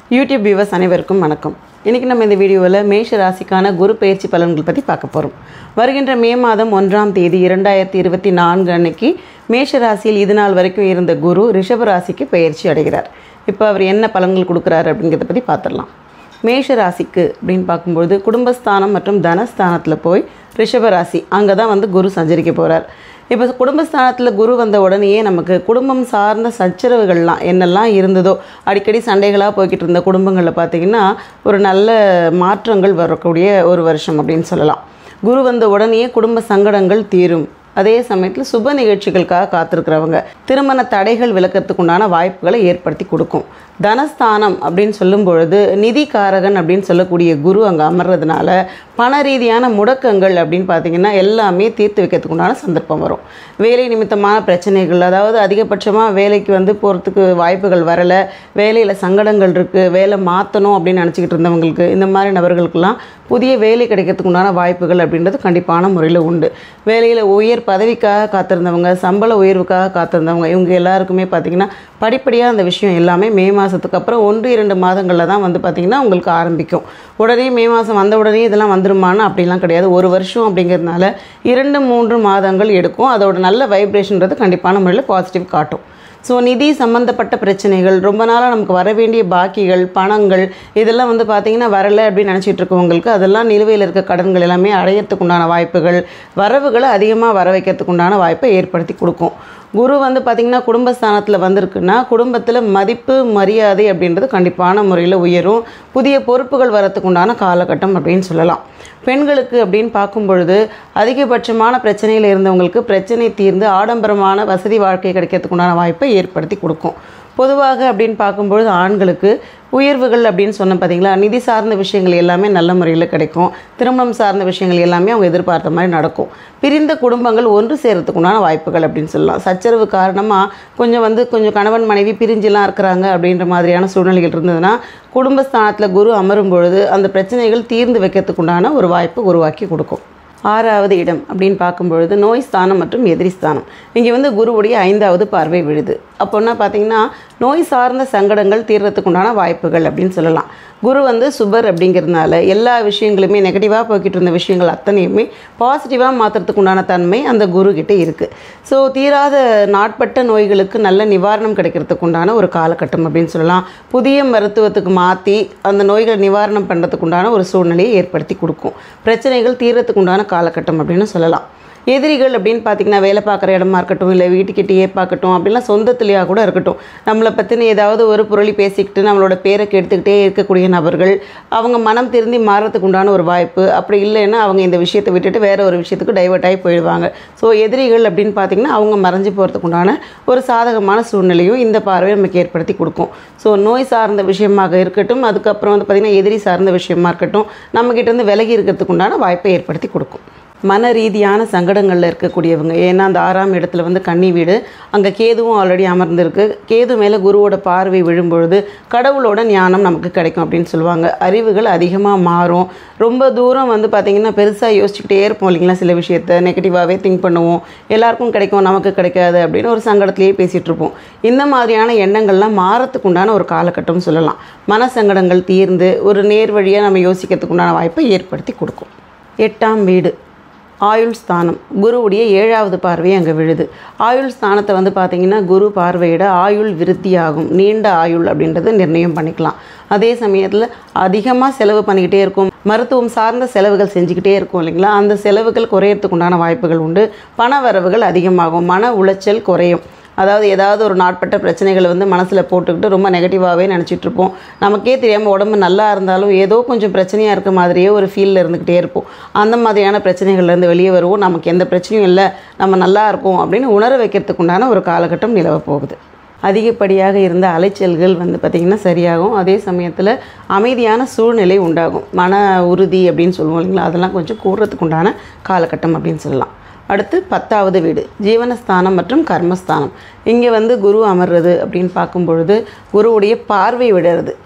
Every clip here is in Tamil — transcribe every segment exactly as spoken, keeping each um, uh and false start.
யூடியூப் வியூவர்ஸ் அனைவருக்கும் வணக்கம். இன்றைக்கி நம்ம இந்த வீடியோவில் மேஷ ராசிக்கான குரு பயிற்சி பலன்கள் பற்றி பார்க்க போகிறோம். வருகின்ற மே மாதம் ஒன்றாம் தேதி இரண்டாயிரத்தி இருபத்தி நான்கு அன்னைக்கு மேஷ ராசியில் இது நாள் வரைக்கும் இருந்த குரு ரிஷப ராசிக்கு பயிற்சி அடைகிறார். இப்போ அவர் என்ன பலன்கள் கொடுக்குறாரு அப்படிங்கிறத பற்றி பார்த்துடலாம். மேஷ ராசிக்கு அப்படின்னு பார்க்கும்பொழுது குடும்பஸ்தானம் மற்றும் தனஸ்தானத்தில் போய் ரிஷப ராசி அங்கே தான் வந்து குரு சஞ்சரிக்க போகிறார். இப்போ குடும்பஸ்தானத்தில் குரு வந்த உடனேயே நமக்கு குடும்பம் சார்ந்த சச்சரவுகள்லாம் என்னெல்லாம் இருந்ததோ, அடிக்கடி சண்டைகளாக போய்கிட்டு இருந்த குடும்பங்களில் பார்த்திங்கன்னா ஒரு நல்ல மாற்றங்கள் வரக்கூடிய ஒரு வருஷம் அப்படின்னு சொல்லலாம். குரு வந்த உடனேயே குடும்ப சங்கடங்கள் தீரும். அதே சமயத்தில் சுப நிகழ்ச்சிகளுக்காக காத்திருக்கிறவங்க திருமண தடைகள் விலக்கிறதுக்கு உண்டான வாய்ப்புகளை ஏற்படுத்தி கொடுக்கும். தனஸ்தானம் அப்படின்னு சொல்லும் பொழுது நிதி காரகன் அப்படின்னு சொல்லக்கூடிய குரு அங்கே அமர்றதுனால பண ரீதியான முடக்கங்கள் அப்படின்னு பார்த்திங்கன்னா எல்லாமே தீர்த்து வைக்கிறதுக்கு உண்டான சந்தர்ப்பம் வரும். வேலை நிமித்தமான பிரச்சனைகள், அதாவது அதிகபட்சமாக வேலைக்கு வந்து போகிறதுக்கு வாய்ப்புகள் வரலை, வேலையில் சங்கடங்கள் இருக்குது, வேலை மாற்றணும் அப்படின்னு நினச்சிக்கிட்டு இருந்தவங்களுக்கு, இந்த மாதிரி நபர்களுக்கெல்லாம் புதிய வேலை கிடைக்கிறதுக்கு உண்டான வாய்ப்புகள் அப்படின்றது கண்டிப்பான முறையில் உண்டு. வேலையில் உயர் பதவிக்காக காத்திருந்தவங்க, சம்பள உயர்வுக்காக காத்திருந்தவங்க, இவங்க எல்லாருக்குமே பார்த்திங்கன்னா படிப்படியாக அந்த விஷயம் எல்லாமே மே மாதத்துக்கு அப்புறம் ஒன்று இரண்டு மாதங்களில் தான் வந்து பார்த்திங்கன்னா உங்களுக்கு ஆரம்பிக்கும். உடனே மே மாதம் வந்த உடனே இதெல்லாம் வந்துருமான்னு அப்படிலாம் கிடையாது. ஒரு வருஷம் அப்படிங்கிறதுனால இரண்டு மூன்று மாதங்கள் எடுக்கும். அதோட நல்ல வைப்ரேஷன்றது கண்டிப்பான முறையில் பாசிட்டிவ் காட்டும். ஸோ நிதி சம்மந்தப்பட்ட பிரச்சனைகள், ரொம்ப நாளாக நமக்கு வர வேண்டிய பாக்கிகள், பணங்கள் இதெல்லாம் வந்து பார்த்திங்கன்னா வரலை அப்படின்னு நினச்சிட்டு இருக்கவங்களுக்கு அதெல்லாம் நிலுவையில் இருக்க கடன்கள் எல்லாமே அடையிறதுக்கு உண்டான வாய்ப்புகள், வரவுகளை அதிகமாக வர வைக்கிறதுக்கு உண்டான வாய்ப்பை ஏற்படுத்தி கொடுக்கும். குரு வந்து பார்த்திங்கன்னா குடும்பஸ்தானத்தில் வந்திருக்குன்னா குடும்பத்தில் மதிப்பு மரியாதை அப்படின்றது கண்டிப்பான முறையில் உயரும். புதிய பொறுப்புகள் வரத்துக்கு உண்டான காலகட்டம் அப்படின்னு சொல்லலாம். பெண்களுக்கு அப்படின்னு பார்க்கும் பொழுது அதிகபட்சமான பிரச்சனையில் இருந்தவங்களுக்கு பிரச்சனை தீர்ந்து ஆடம்பரமான வசதி வாழ்க்கை கிடைக்கிறதுக்கு உண்டான வாய்ப்பை ஏற்படுத்தி கொடுக்கும். பொதுவாக அப்படின்னு பார்க்கும்பொழுது ஆண்களுக்கு உயர்வுகள் அப்படின்னு சொன்ன பார்த்திங்களா, நிதி சார்ந்த விஷயங்கள் எல்லாமே நல்ல முறையில் கிடைக்கும். திருமணம் சார்ந்த விஷயங்கள் எல்லாமே அவங்க எதிர்பார்த்த மாதிரி நடக்கும். பிரிந்த குடும்பங்கள் ஒன்று சேரத்துக்கு உண்டான வாய்ப்புகள் அப்படின்னு சொல்லலாம். சச்சரவு காரணமாக கொஞ்சம் வந்து கொஞ்சம் கணவன் மனைவி பிரிஞ்செல்லாம் இருக்கிறாங்க அப்படின்ற மாதிரியான சூழ்நிலைகள் இருந்ததுன்னா குடும்பஸ்தானத்தில் குரு அமரும் பொழுது அந்த பிரச்சனைகள் தீர்ந்து வைக்கிறதுக்கு உண்டான ஒரு வாய்ப்பு உருவாக்கி கொடுக்கும். ஆறாவது இடம் அப்படின்னு பார்க்கும்பொழுது நோய் ஸ்தானம் மற்றும் எதிரி ஸ்தானம். இங்கே வந்து குருவுடைய ஐந்தாவது பார்வை விழுது. அப்போன்னா பார்த்திங்கன்னா நோய் சார்ந்த சங்கடங்கள் தீர்றதுக்கு உண்டான வாய்ப்புகள் அப்படின்னு சொல்லலாம். குரு வந்து சுபர் அப்படிங்கிறதுனால எல்லா விஷயங்களுமே நெகட்டிவாக போய்கிட்டு இருந்த விஷயங்கள் அத்தனையுமே பாசிட்டிவாக மாற்றுறதுக்கு உண்டான தன்மை அந்த குரு கிட்டே இருக்குது. ஸோ தீராத நாட்பட்ட நோய்களுக்கு நல்ல நிவாரணம் கிடைக்கிறதுக்கு உண்டான ஒரு காலகட்டம் அப்படின்னு சொல்லலாம். புதிய மருத்துவத்துக்கு மாற்றி அந்த நோய்களை நிவாரணம் பண்ணுறதுக்கு உண்டான ஒரு சூழ்நிலையை ஏற்படுத்தி கொடுக்கும். பிரச்சனைகள் தீர்றதுக்கு உண்டான காலகட்டம் அப்படின்னு சொல்லலாம். எதிரிகள் அப்படின்னு பார்த்திங்கன்னா வேலை பார்க்குற இடமா இருக்கட்டும், இல்லை வீட்டுக்கிட்டேயே பார்க்கட்டும், அப்படிலாம் சொந்தத்துலேயாக கூட இருக்கட்டும், நம்மளை பற்றின ஏதாவது ஒரு புரளி பேசிக்கிட்டு நம்மளோட பேரை கெடுத்துக்கிட்டே இருக்கக்கூடிய நபர்கள் அவங்க மனம் திருந்தி மாறுறதுக்கு உண்டான ஒரு வாய்ப்பு. அப்படி இல்லைன்னா அவங்க இந்த விஷயத்தை விட்டுட்டு வேறு ஒரு விஷயத்துக்கு டைவர்ட் ஆகி போயிடுவாங்க. ஸோ எதிரிகள் அப்படின்னு பார்த்திங்கன்னா அவங்க மறைஞ்சு போகிறதுக்கு உண்டான ஒரு சாதகமான சூழ்நிலையும் இந்த பார்வையை நமக்கு ஏற்படுத்தி கொடுக்கும். ஸோ நோய் சார்ந்த விஷயமாக இருக்கட்டும், அதுக்கப்புறம் வந்து பார்த்திங்கன்னா எதிரி சார்ந்த விஷயமா இருக்கட்டும், நம்மக்கிட்டேருந்து விலகி இருக்கிறதுக்கு உண்டான வாய்ப்பை ஏற்படுத்தி கொடுக்கும். மன ரீதியான சங்கடங்களில் இருக்கக்கூடியவங்க, ஏன்னா அந்த ஆறாம் இடத்துல வந்து கன்னி வீடு, அங்கே கேதுவும் ஆல்ரெடி அமர்ந்திருக்கு. கேது மேலே குருவோட பார்வை விழும்பொழுது கடவுளோட ஞானம் நமக்கு கிடைக்கும் அப்படின்னு சொல்லுவாங்க. அறிவுகள் அதிகமாக மாறும். ரொம்ப தூரம் வந்து பார்த்திங்கன்னா பெருசாக யோசிச்சுக்கிட்டே இருப்போம் இல்லைங்களா, சில விஷயத்தை நெகட்டிவாகவே திங்க் பண்ணுவோம். எல்லாருக்கும் கிடைக்கும் நமக்கு கிடைக்காது அப்படின்னு ஒரு சங்கடத்துலேயே பேசிகிட்டு இருப்போம். இந்த மாதிரியான எண்ணங்கள்லாம் மாறத்துக்கு உண்டான ஒரு காலகட்டம் சொல்லலாம். மன சங்கடங்கள் தீர்ந்து ஒரு நேர் வழியாக நம்ம யோசிக்கிறதுக்கு உண்டான வாய்ப்பை ஏற்படுத்தி கொடுக்கும். எட்டாம் வீடு ஆயுள் ஸ்தானம், குருவுடைய ஏழாவது பார்வை அங்கே விழுது. ஆயுள் ஸ்தானத்தை வந்து பார்த்திங்கன்னா குரு பார்வையிட ஆயுள் விருத்தியாகும், நீண்ட ஆயுள் அப்படின்றத நிர்ணயம் பண்ணிக்கலாம். அதே சமயத்தில் அதிகமாக செலவு பண்ணிக்கிட்டே இருக்கும், மருத்துவம் சார்ந்த செலவுகள் செஞ்சுக்கிட்டே இருக்கும் இல்லைங்களா, அந்த செலவுகள் குறையறதுக்கு உண்டான வாய்ப்புகள் உண்டு. பண வரவுகள் அதிகமாகும், மன உளைச்சல் குறையும். அதாவது ஏதாவது ஒரு நாட்பட்ட பிரச்சனைகளை வந்து மனசில் போட்டுக்கிட்டு ரொம்ப நெகட்டிவாகவே நினச்சிட்ருப்போம். நமக்கே தெரியாமல் உடம்பு நல்லா இருந்தாலும் ஏதோ கொஞ்சம் பிரச்சனையாக இருக்க மாதிரியே ஒரு ஃபீலில் இருந்துக்கிட்டே இருப்போம். அந்த மாதிரியான பிரச்சனைகள்லேருந்து வெளியே வருவோம். நமக்கு எந்த பிரச்சனையும் இல்லை, நம்ம நல்லா இருக்கோம் அப்படின்னு உணர வைக்கிறதுக்கு உண்டான ஒரு காலகட்டம் நிலவ போகுது. அதிகப்படியாக இருந்த அலைச்சல்கள் வந்து பார்த்திங்கன்னா சரியாகும். அதே சமயத்தில் அமைதியான சூழ்நிலை உண்டாகும். மன உறுதி அப்படின்னு சொல்லுவோம் இல்லைங்களா, அதெல்லாம் கொஞ்சம் கூடுறதுக்கு உண்டான காலகட்டம் அப்படின்னு சொல்லலாம். அடுத்து பத்தாவது வீடு ஜீவனஸ்தானம் மற்றும் கர்மஸ்தானம். இங்கே வந்து குரு அமர்றது அப்படின்னு பார்க்கும் பொழுது குருவுடைய பார்வை விடுறது.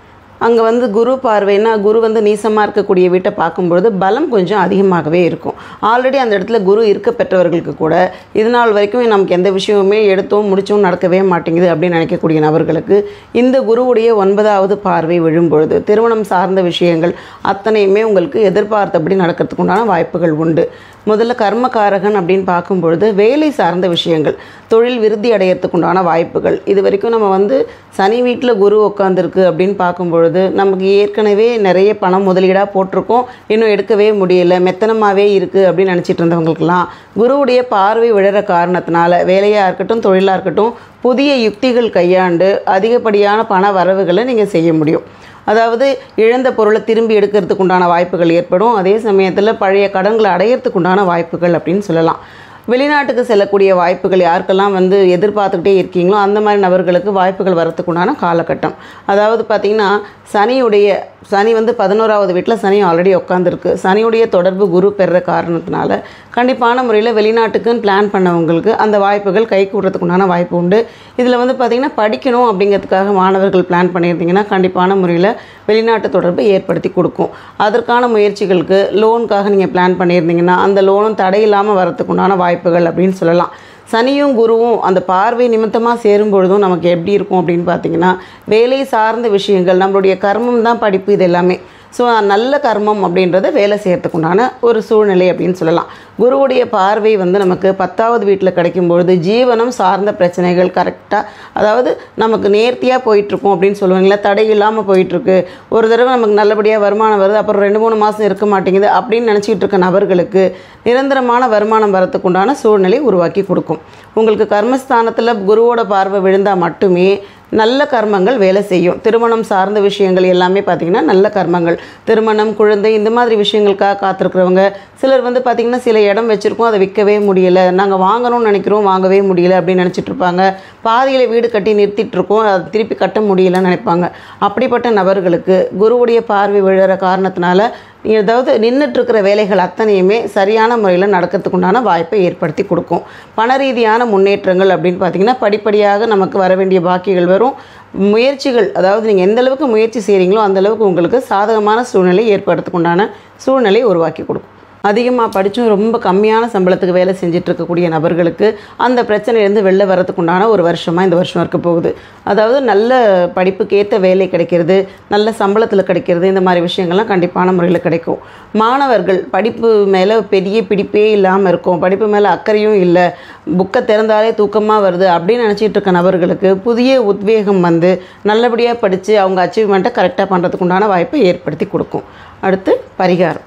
அங்கே வந்து குரு பார்வைன்னா குரு வந்து நீசமாக இருக்கக்கூடிய வீட்டை பார்க்கும்பொழுது பலம் கொஞ்சம் அதிகமாகவே இருக்கும். ஆல்ரெடி அந்த இடத்துல குரு இருக்க பெற்றவர்களுக்கு கூட இது நாள் வரைக்கும் நமக்கு எந்த விஷயமுமே எடுத்தோம் முடிச்சோம் நடக்கவே மாட்டேங்குது அப்படின்னு நினைக்கக்கூடிய நபர்களுக்கு இந்த குருவுடைய ஒன்பதாவது பார்வை விழும்பொழுது திருமணம் சார்ந்த விஷயங்கள் அத்தனையுமே உங்களுக்கு எதிர்பார்த்தபடி நடக்கிறதுக்கு உண்டான வாய்ப்புகள் உண்டு. முதல்ல கர்மகாரகன் அப்படின்னு பார்க்கும்பொழுது வேலை சார்ந்த விஷயங்கள், தொழில் விருத்தி அடையிறதுக்கு உண்டான வாய்ப்புகள். இது வரைக்கும் நம்ம வந்து சனி வீட்டில் குரு உட்காந்துருக்கு அப்படின்னு பார்க்கும்பொழுது நமக்கு ஏற்கனவே நிறைய பணம் முதலீடாக போட்டிருக்கோம், இன்னும் எடுக்கவே முடியலை, மெத்தனமாகவே இருக்குது அப்படின்னு நினச்சிட்டு இருந்தவங்களுக்கெல்லாம் குருவுடைய பார்வை விழற காரணத்தினால வேலையாக இருக்கட்டும் தொழிலாக இருக்கட்டும் புதிய யுக்திகள் கையாண்டு அதிகப்படியான பண வரவுகளை நீங்கள் செய்ய முடியும். அதாவது இழந்த பொருளை திரும்பி எடுக்கிறதுக்கு உண்டான வாய்ப்புகள் ஏற்படும். அதே சமயத்தில் பழைய கடன்களை அடையிறதுக்கு உண்டான வாய்ப்புகள் அப்படின்னு சொல்லலாம். வெளிநாட்டுக்கு செல்லக்கூடிய வாய்ப்புகள் யாருக்கெல்லாம் வந்து எதிர்பார்த்துக்கிட்டே இருக்கீங்களோ அந்த மாதிரி நபர்களுக்கு வாய்ப்புகள் வரத்துக்கு உண்டான காலகட்டம். அதாவது பார்த்திங்கன்னா சனியுடைய சனி வந்து பதினோராவது வீட்டில் சனி ஆல்ரெடி உட்காந்துருக்கு. சனியுடைய தொடர்பு குரு பெறுற காரணத்தினால கண்டிப்பான முறையில் வெளிநாட்டுக்குன்னு பிளான் பண்ணவங்களுக்கு அந்த வாய்ப்புகள் கை கூடுறதுக்கு உண்டான வாய்ப்பு உண்டு. இதில் வந்து பார்த்திங்கன்னா படிக்கணும் அப்படிங்கிறதுக்காக மாணவர்கள் பிளான் பண்ணியிருந்தீங்கன்னா கண்டிப்பான முறையில் வெளிநாட்டு தொடர்பை ஏற்படுத்தி கொடுக்கும். அதற்கான முயற்சிகளுக்கு லோனுக்காக நீங்கள் பிளான் பண்ணியிருந்தீங்கன்னா அந்த லோனும் தடையில்லாமல் வரத்துக்கு உண்டான வாய்ப்புகள் அப்படின்னு சொல்லலாம். சனியும் குருவும் அந்த பார்வை நிமித்தமாக சேரும் பொழுதும் நமக்கு எப்படி இருக்கும் அப்படின்னு பார்த்தீங்கன்னா வேலை சார்ந்த விஷயங்கள், நம்மளுடைய கர்மம் தான் படிப்பு, இது எல்லாமே. ஸோ நல்ல கர்மம் அப்படின்றத வேலை செய்கிறதுக்கு உண்டான ஒரு சூழ்நிலை அப்படின்னு சொல்லலாம். குருவுடைய பார்வை வந்து நமக்கு பத்தாவது வீட்டில் கிடைக்கும்பொழுது ஜீவனம் சார்ந்த பிரச்சனைகள் கரெக்டாக, அதாவது நமக்கு நேர்த்தியாக போயிட்டுருக்கும் அப்படின்னு சொல்லுவாங்களா, தடை இல்லாமல் போயிட்டுருக்கு, ஒரு தடவை நமக்கு நல்லபடியாக வருமானம் வருது, அப்புறம் ரெண்டு மூணு மாதம் இருக்க மாட்டேங்குது அப்படின்னு நினச்சிக்கிட்டு இருக்க நபர்களுக்கு நிரந்தரமான வருமானம் வரத்துக்கு உண்டான சூழ்நிலை உருவாக்கி கொடுக்கும். உங்களுக்கு கர்மஸ்தானத்தில் குருவோட பார்வை விழுந்தால் மட்டுமே நல்ல கர்மங்கள் வேலை செய்யும். திருமணம் சார்ந்த விஷயங்கள் எல்லாமே பார்த்திங்கன்னா நல்ல கர்மங்கள், திருமணம், குழந்தை, இந்த மாதிரி விஷயங்களுக்காக காத்திருக்கிறவங்க சிலர் வந்து பார்த்திங்கன்னா சில இடம் வச்சுருக்கோம், அதை விற்கவே முடியலை, நாங்கள் வாங்கணும்னு நினைக்கிறோம் வாங்கவே முடியலை அப்படின்னு நினச்சிட்டு இருப்பாங்க. பாதியில் வீடு கட்டி நிறுத்திட்டுருக்கோம், அதை திருப்பி கட்ட முடியலைன்னு நினைப்பாங்க. அப்படிப்பட்ட நபர்களுக்கு குருவுடைய பார்வை விழுற காரணத்தினால ஏதாவது நின்றுட்டுருக்கிற வேலைகள் அத்தனையுமே சரியான முறையில் நடக்கிறதுக்கு உண்டான வாய்ப்பை ஏற்படுத்தி கொடுக்கும். பண ரீதியான முன்னேற்றங்கள் அப்படின்னு பார்த்திங்கன்னா படிப்படியாக நமக்கு வர வேண்டிய பாக்கிகள் வரும். முயற்சிகள், அதாவது நீங்கள் எந்த அளவுக்கு முயற்சி செய்கிறீங்களோ அந்தளவுக்கு உங்களுக்கு சாதகமான சூழ்நிலை ஏற்படுறதுக்கு உண்டான சூழ்நிலை உருவாக்கி கொடுக்கும். அதிகமாக படித்தும் ரொம்ப கம்மியான சம்பளத்துக்கு வேலை செஞ்சிட்ருக்கக்கூடிய நபர்களுக்கு அந்த பிரச்சனையிலேருந்து வெளில வரதுக்கு உண்டான ஒரு வருஷமாக இந்த வருஷம் இருக்க போகுது. அதாவது நல்ல படிப்புக்கேற்ற வேலை கிடைக்கிறது, நல்ல சம்பளத்தில் கிடைக்கிறது, இந்த மாதிரி விஷயங்கள்லாம் கண்டிப்பான முறையில் கிடைக்கும். மாணவர்கள் படிப்பு மேலே பெரிய பிடிப்பே இல்லாமல் இருக்கும், படிப்பு மேலே அக்கறையும் இல்லை, புக்கை திறந்தாலே தூக்கமாக வருது அப்படின்னு நினச்சிட்டு இருக்க நபர்களுக்கு புதிய உத்வேகம் வந்து நல்லபடியாக படித்து அவங்க அச்சீவ்மெண்ட்டை கரெக்டாக பண்ணுறதுக்கு உண்டான வாய்ப்பை ஏற்படுத்தி கொடுக்கும். அடுத்து பரிகாரம்.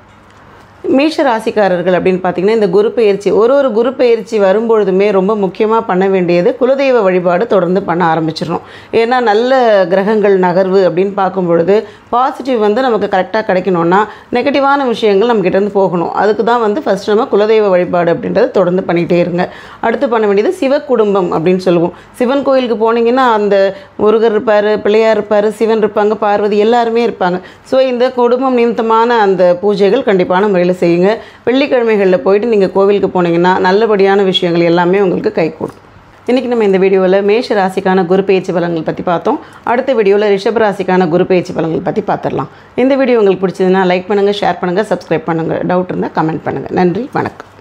மேஷ ராசிக்காரர்கள் அப்படின்னு பார்த்திங்கன்னா இந்த குரு பெயர்ச்சி, ஒரு ஒரு குரு பெயர்ச்சி வரும்பொழுதுமே ரொம்ப முக்கியமாக பண்ண வேண்டியது குலதெய்வ வழிபாடு தொடர்ந்து பண்ண ஆரம்பிச்சிடணும். ஏன்னா நல்ல கிரகங்கள் நகர்வு அப்படின்னு பார்க்கும் பொழுது பாசிட்டிவ் வந்து நமக்கு கரெக்டாக கிடைக்கணும்னா நெகட்டிவான விஷயங்கள் நம்மக்கிட்டேருந்து போகணும். அதுக்கு தான் வந்து ஃபஸ்ட் நம்ம குலதெய்வ வழிபாடு அப்படின்றத தொடர்ந்து பண்ணிகிட்டே இருங்க. அடுத்து பண்ண வேண்டியது சிவ குடும்பம் அப்படின்னு சொல்லுவோம். சிவன் கோயிலுக்கு போனீங்கன்னா அந்த முருகர் இருப்பார், பிள்ளையார் இருப்பார், சிவன் இருப்பாங்க, பார்வதி எல்லாருமே இருப்பாங்க. ஸோ இந்த குடும்பம் நிமித்தமான அந்த பூஜைகள் கண்டிப்பான முறையில் செய்யுங்க. வெள்ளிக்கிழமைகளில் போயிட்டு நீங்கள் கோவிலுக்கு போனீங்கன்னா நல்லபடியான விஷயங்கள் எல்லாமே உங்களுக்கு கைகூடும். இன்றைக்கி நம்ம இந்த வீடியோவில் மேஷ ராசிக்கான குரு பெயர்ச்சி பலன்கள் பற்றி பார்த்தோம். அடுத்த வீடியோவில் ரிஷப ராசிக்கான குரு பெயர்ச்சி பலன்கள் பற்றி பார்த்துடலாம். இந்த வீடியோ உங்களுக்கு பிடிச்சதுன்னா லைக் பண்ணுங்கள், ஷேர் பண்ணுங்கள், சப்ஸ்கிரைப் பண்ணுங்கள். டவுட் இருந்தால் கமெண்ட் பண்ணுங்கள். நன்றி, வணக்கம்.